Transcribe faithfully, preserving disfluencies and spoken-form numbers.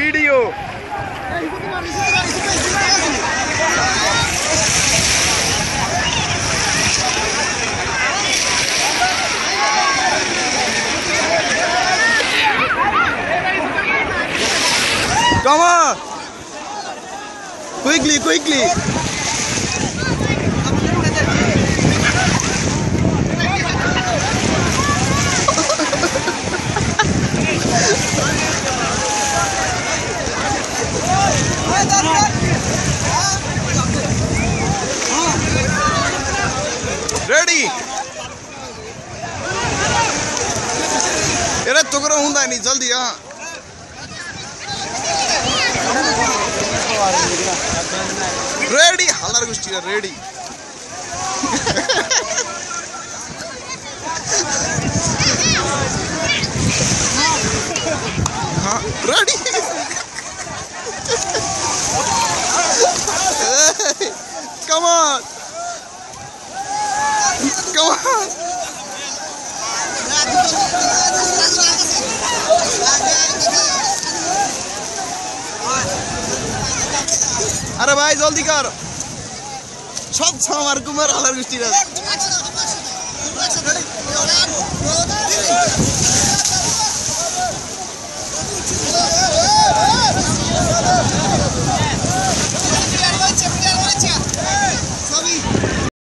Video Come on! Quickly, quickly! Ready? Era tokra hunda ni jaldi ha. Ready? Halar gusti ready. Huh? Ready? Come on. Come on. अरे भाई जल्दी कर सब छ हमारे Kumar hauler गुस्टी